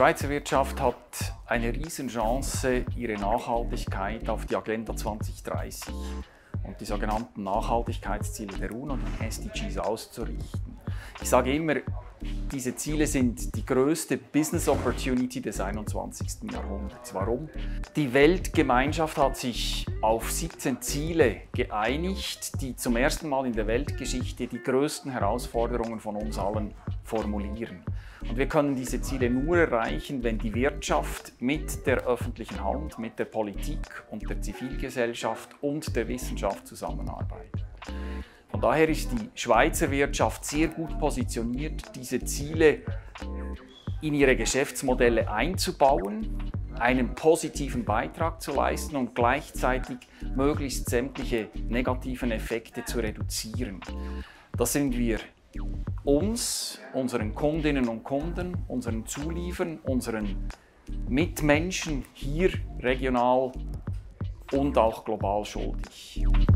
Schweizer Wirtschaft hat eine Riesenchance, ihre Nachhaltigkeit auf die Agenda 2030 und die sogenannten Nachhaltigkeitsziele der UNO, die SDGs, auszurichten. Ich sage immer, diese Ziele sind die größte Business Opportunity des 21. Jahrhunderts. Warum? Die Weltgemeinschaft hat sich auf 17 Ziele geeinigt, die zum ersten Mal in der Weltgeschichte die größten Herausforderungen von uns allen formulieren. Und wir können diese Ziele nur erreichen, wenn die Wirtschaft mit der öffentlichen Hand, mit der Politik und der Zivilgesellschaft und der Wissenschaft zusammenarbeitet. Von daher ist die Schweizer Wirtschaft sehr gut positioniert, diese Ziele in ihre Geschäftsmodelle einzubauen, einen positiven Beitrag zu leisten und gleichzeitig möglichst sämtliche negativen Effekte zu reduzieren. Das sind wir uns, unseren Kundinnen und Kunden, unseren Zulieferern, unseren Mitmenschen hier regional und auch global schuldig.